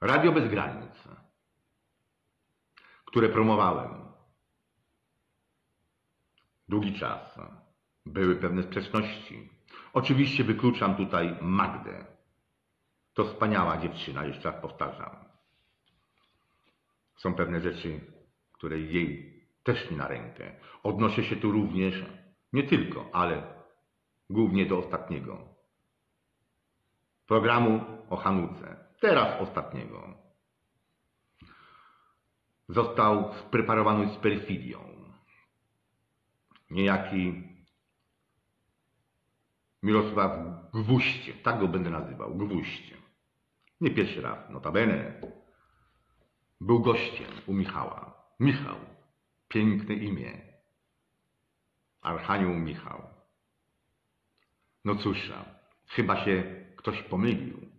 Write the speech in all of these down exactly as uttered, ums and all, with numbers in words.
Radio Bez Granic, które promowałem długi czas, były pewne sprzeczności. Oczywiście wykluczam tutaj Magdę. To wspaniała dziewczyna, jeszcze raz powtarzam. Są pewne rzeczy, które jej też nie na rękę. Odnoszę się tu również, nie tylko, ale głównie do ostatniego programu o Hanuce. Teraz ostatniego. Został spreparowany z perfidią. Niejaki Mirosław Gwóźdź, tak go będę nazywał, Gwóźdź. Nie pierwszy raz, notabene. Był gościem u Michała. Michał, piękne imię. Archanioł Michał. No cóż, chyba się ktoś pomylił.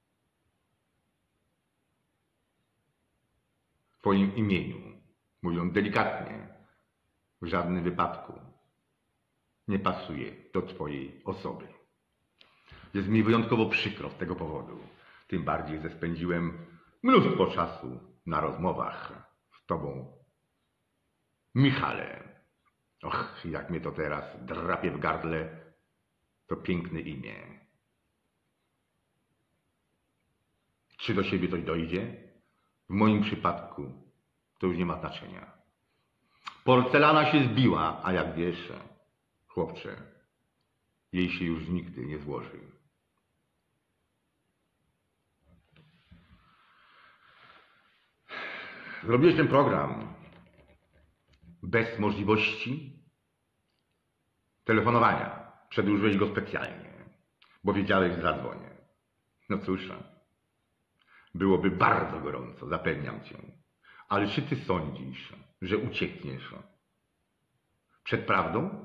W twoim imieniu, mówiąc delikatnie, w żadnym wypadku nie pasuje do twojej osoby. Jest mi wyjątkowo przykro z tego powodu. Tym bardziej, że spędziłem mnóstwo czasu na rozmowach z tobą, Michale. Och, jak mnie to teraz drapie w gardle, to piękne imię. Czy do siebie coś dojdzie? W moim przypadku to już nie ma znaczenia. Porcelana się zbiła, a jak wiesz, chłopcze, jej się już nigdy nie złoży. Zrobiłeś ten program bez możliwości telefonowania. Przedłużyłeś go specjalnie, bo wiedziałeś, że zadzwonię. No cóż, byłoby bardzo gorąco, zapewniam cię. Ale czy ty sądzisz, że uciekniesz przed prawdą?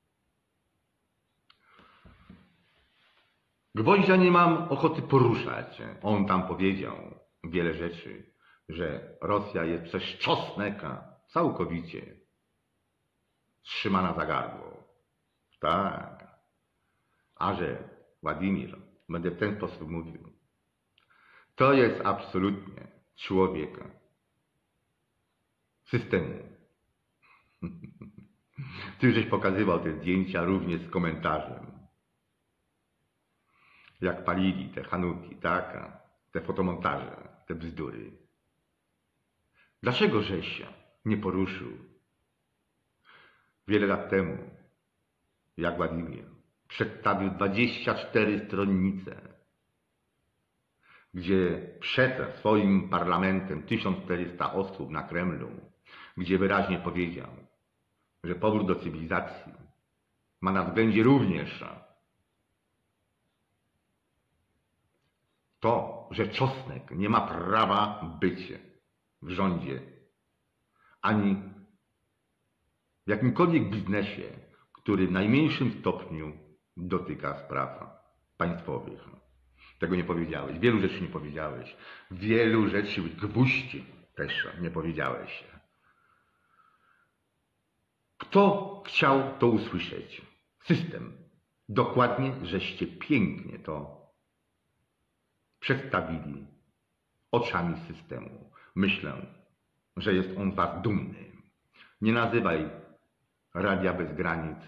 Gwoździa nie mam ochoty poruszać. On tam powiedział wiele rzeczy, że Rosja jest przez Czosneka całkowicie trzymana za gardło. Tak. A że Władimir, będę w ten sposób mówił, to jest absolutnie człowiek systemu. Ty żeś pokazywał te zdjęcia również z komentarzem. Jak palili te Hanuki, tak? Te fotomontaże, te bzdury. Dlaczego żeś się nie poruszył wiele lat temu, jak Władimir przedstawił dwadzieścia cztery stronnice, gdzie przed swoim parlamentem tysiąc czterysta osób na Kremlu, gdzie wyraźnie powiedział, że powrót do cywilizacji ma na względzie również to, że Czosnek nie ma prawa być w rządzie, ani w jakimkolwiek biznesie, który w najmniejszym stopniu dotyka spraw państwowych. Tego nie powiedziałeś. Wielu rzeczy nie powiedziałeś. Wielu rzeczy, gwóźdź też nie powiedziałeś. Kto chciał to usłyszeć? System. Dokładnie, żeście pięknie to przedstawili oczami systemu. Myślę, że jest on z was dumny. Nie nazywaj Radia Bez Granic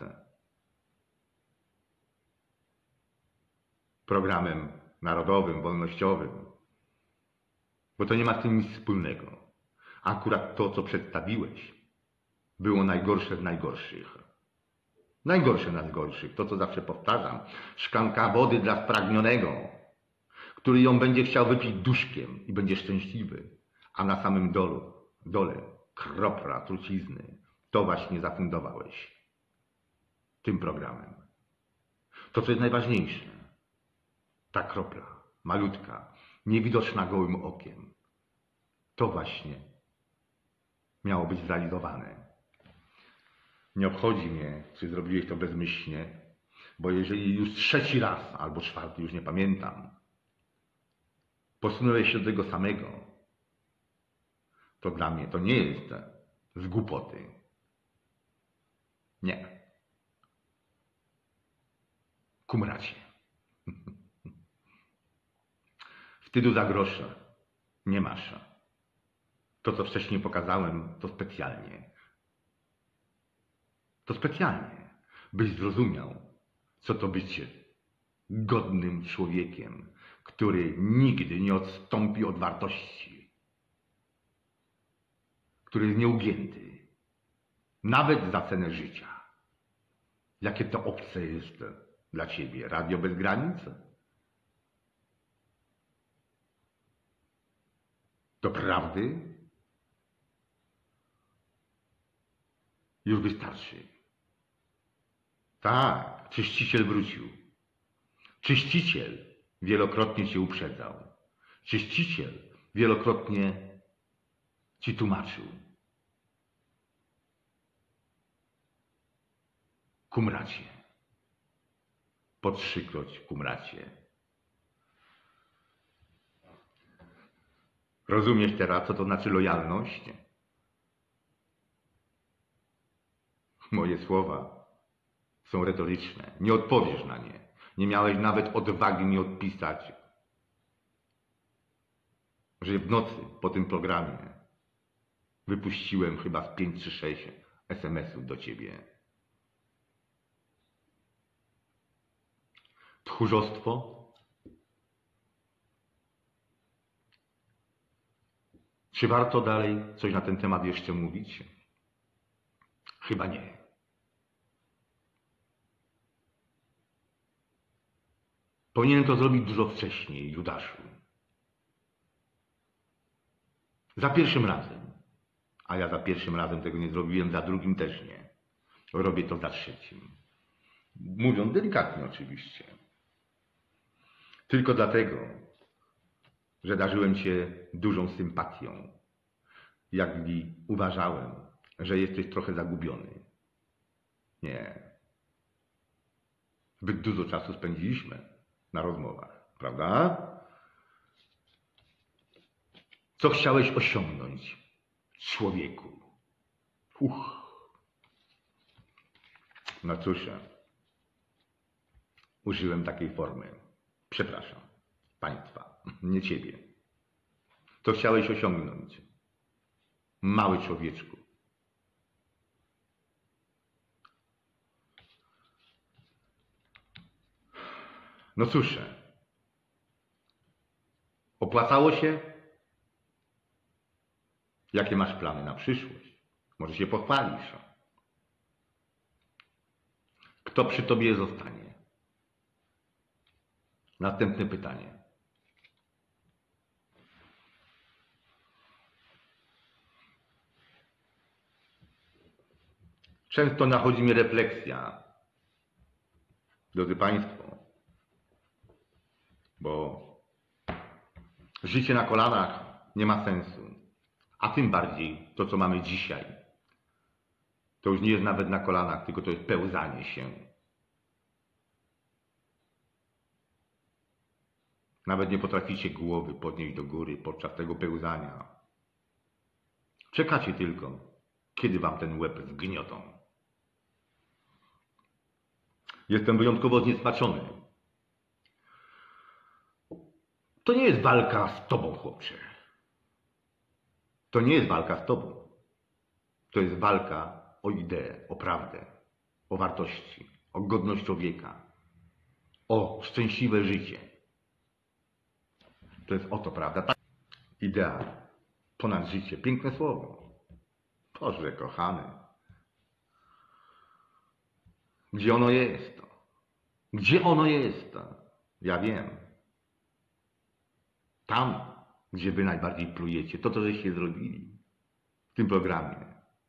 programem narodowym, wolnościowym, bo to nie ma z tym nic wspólnego. Akurat to, co przedstawiłeś, było najgorsze z najgorszych. Najgorsze z najgorszych, to co zawsze powtarzam, szklanka wody dla spragnionego, który ją będzie chciał wypić duszkiem i będzie szczęśliwy, a na samym dolu, dole kropla trucizny. To właśnie zafundowałeś tym programem. To, co jest najważniejsze, ta kropla, malutka, niewidoczna gołym okiem, to właśnie miało być zrealizowane. Nie obchodzi mnie, czy zrobiłeś to bezmyślnie, bo jeżeli już trzeci raz, albo czwarty, już nie pamiętam, posunąłeś się do tego samego, to dla mnie to nie jest z głupoty. Nie. Kumracie. Wstydu za grosze. Nie masz. To, co wcześniej pokazałem, to specjalnie. To specjalnie, byś zrozumiał, co to być godnym człowiekiem, który nigdy nie odstąpi od wartości, który jest nieugięty, nawet za cenę życia. Jakie to obce jest dla ciebie Radio Bez Granic? Doprawdy? Już wystarczy. Tak, czyściciel wrócił. Czyściciel wielokrotnie cię uprzedzał. Czyściciel wielokrotnie ci tłumaczył. Kumracie. Po trzykroć kumracie. Rozumiesz teraz, co to znaczy lojalność? Moje słowa są retoryczne. Nie odpowiesz na nie. Nie miałeś nawet odwagi mi odpisać, że w nocy po tym programie wypuściłem chyba z pięć czy sześć es em esów do ciebie. Tchórzostwo? Czy warto dalej coś na ten temat jeszcze mówić? Chyba nie. Powinienem to zrobić dużo wcześniej, Judaszu. Za pierwszym razem. A ja za pierwszym razem tego nie zrobiłem, za drugim też nie. Robię to za trzecim. Mówiąc delikatnie oczywiście. Tylko dlatego, że darzyłem cię dużą sympatią. Jakby uważałem, że jesteś trochę zagubiony. Nie. Zbyt dużo czasu spędziliśmy na rozmowach, prawda? Co chciałeś osiągnąć, człowieku? Uch. No cóż, użyłem takiej formy. Przepraszam państwa, nie ciebie. Co chciałeś osiągnąć, mały człowieczku? No cóż, opłacało się? Jakie masz plany na przyszłość? Może się pochwalisz? Kto przy tobie zostanie? Następne pytanie. Często nachodzi mnie refleksja, drodzy Państwo, bo życie na kolanach nie ma sensu, a tym bardziej to, co mamy dzisiaj. To już nie jest nawet na kolanach, tylko to jest pełzanie się. Nawet nie potraficie głowy podnieść do góry podczas tego pełzania. Czekacie tylko, kiedy wam ten łeb zgniotą. Jestem wyjątkowo zniesmaczony. To nie jest walka z tobą, chłopcze. To nie jest walka z tobą. To jest walka o ideę, o prawdę, o wartości, o godność człowieka, o szczęśliwe życie. To jest o to, prawda? Ta idea ponad życie. Piękne słowo. Boże kochany. Gdzie ono jest? Gdzie ono jest? Ja wiem. Tam, gdzie wy najbardziej plujecie. To, co żeście zrobili w tym programie.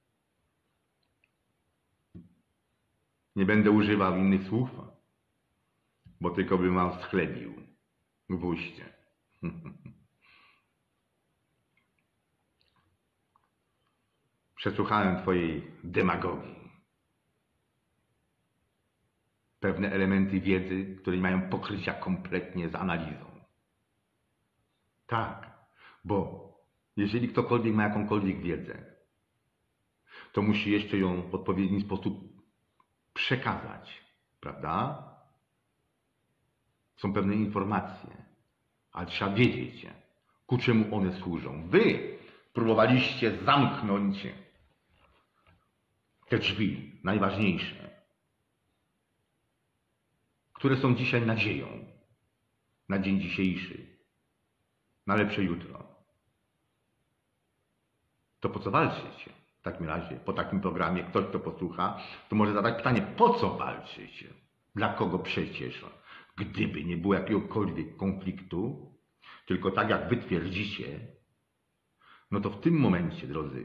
Nie będę używał innych słów, bo tylko bym wam schlebił w uście. Przesłuchałem twojej demagogii. Pewne elementy wiedzy, które nie mają pokrycia kompletnie z analizą. Tak, bo jeżeli ktokolwiek ma jakąkolwiek wiedzę, to musi jeszcze ją w odpowiedni sposób przekazać, prawda? Są pewne informacje, ale trzeba wiedzieć, ku czemu one służą. Wy próbowaliście zamknąć te drzwi najważniejsze, które są dzisiaj nadzieją na dzień dzisiejszy, na lepsze jutro. To po co walczyć? W takim razie, po takim programie, ktoś kto posłucha, to może zadać pytanie, po co walczyć? Dla kogo przecież? Gdyby nie było jakiegokolwiek konfliktu, tylko tak jak wy twierdzicie, no to w tym momencie, drodzy,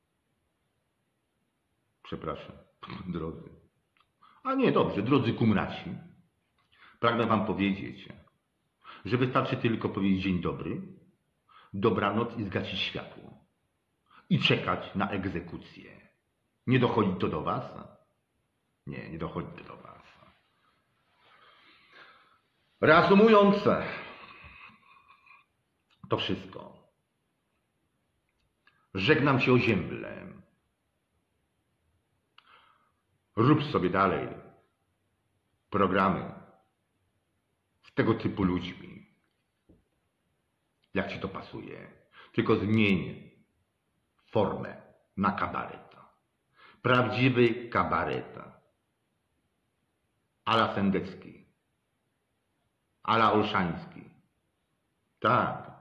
przepraszam, drodzy, a nie, dobrze, drodzy kumraci, pragnę wam powiedzieć, że wystarczy tylko powiedzieć dzień dobry, dobranoc i zgasić światło. I czekać na egzekucję. Nie dochodzi to do was? Nie, nie dochodzi to do was. Reasumując to wszystko, żegnam cię, ozięble. Rób sobie dalej programy z tego typu ludźmi, jak ci to pasuje. Tylko zmień formę na kabaret. Prawdziwy kabaret. Ala Sendecki. Ala Olszański. Tak.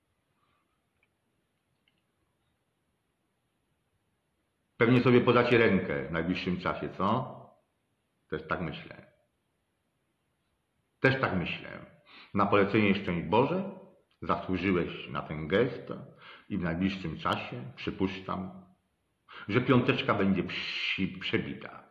Pewnie sobie podacie rękę w najbliższym czasie, co? Też tak myślę. Też tak myślę. Na polecenie Szczęść Boże zasłużyłeś na ten gest i w najbliższym czasie przypuszczam, że piąteczka będzie przy, przebita.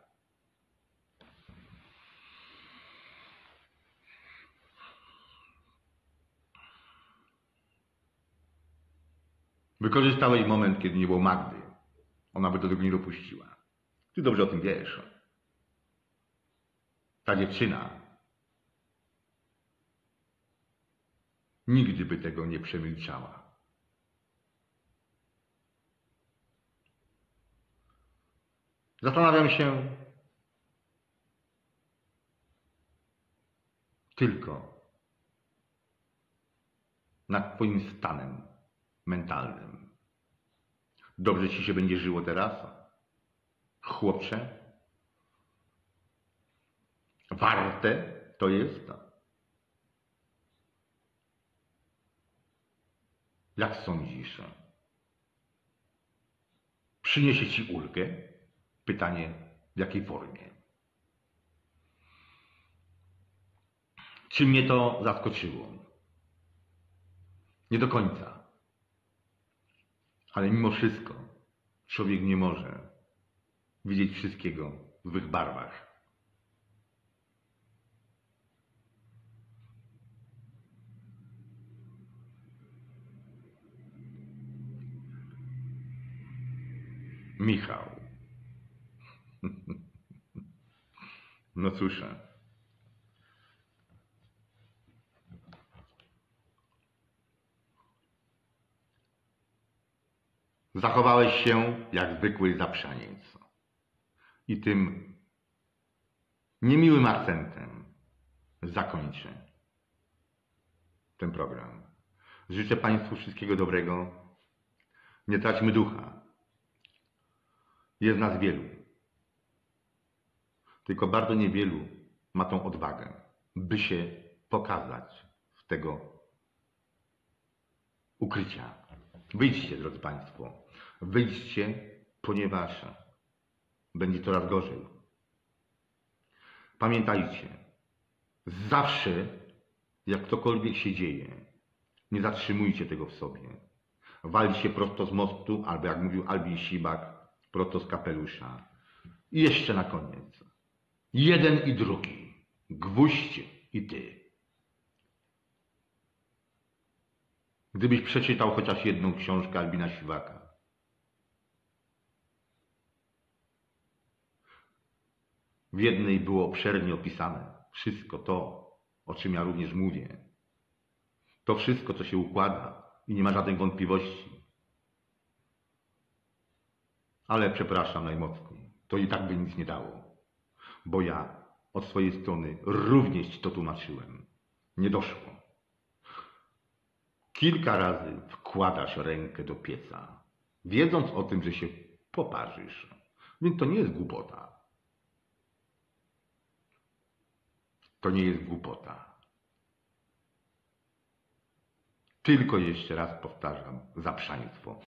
Wykorzystałeś moment, kiedy nie było Magdy. Ona by do tego nie dopuściła. Ty dobrze o tym wiesz. Ta dziewczyna nigdy by tego nie przemilczała. Zastanawiam się tylko nad twoim stanem mentalnym. Dobrze ci się będzie żyło teraz? Chłopcze? Warte to jest? Jak sądzisz? Przyniesie ci ulgę? Pytanie, w jakiej formie? Czy mnie to zaskoczyło? Nie do końca. Ale mimo wszystko człowiek nie może widzieć wszystkiego w złych barwach. Michał. No cóż. Zachowałeś się jak zwykły zaprzaniec. I tym niemiłym akcentem zakończę ten program. Życzę Państwu wszystkiego dobrego. Nie traćmy ducha. Jest nas wielu. Tylko bardzo niewielu ma tą odwagę, by się pokazać z tego ukrycia. Wyjdźcie, drodzy Państwo. Wyjdźcie, ponieważ będzie coraz gorzej. Pamiętajcie, zawsze, jak cokolwiek się dzieje, nie zatrzymujcie tego w sobie. Walcie prosto z mostu, albo jak mówił Albin Sibak, prosto z kapelusza. I jeszcze na koniec. Jeden i drugi. Gwóźdź i ty. Gdybyś przeczytał chociaż jedną książkę Albina Sibaka, w jednej było obszernie opisane wszystko to, o czym ja również mówię. To wszystko, co się układa i nie ma żadnych wątpliwości. Ale przepraszam najmocniej, to i tak by nic nie dało. Bo ja od swojej strony również ci to tłumaczyłem. Nie doszło. kilka razy wkładasz rękę do pieca, wiedząc o tym, że się poparzysz. Więc to nie jest głupota. To nie jest głupota. Tylko jeszcze raz powtarzam, zaprzaństwo.